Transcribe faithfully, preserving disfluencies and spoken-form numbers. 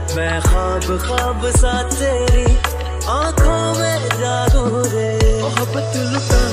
मैं ख्वाब ख्वाब सा तेरी आंखों में जागू रे, मोहब्बत लुटा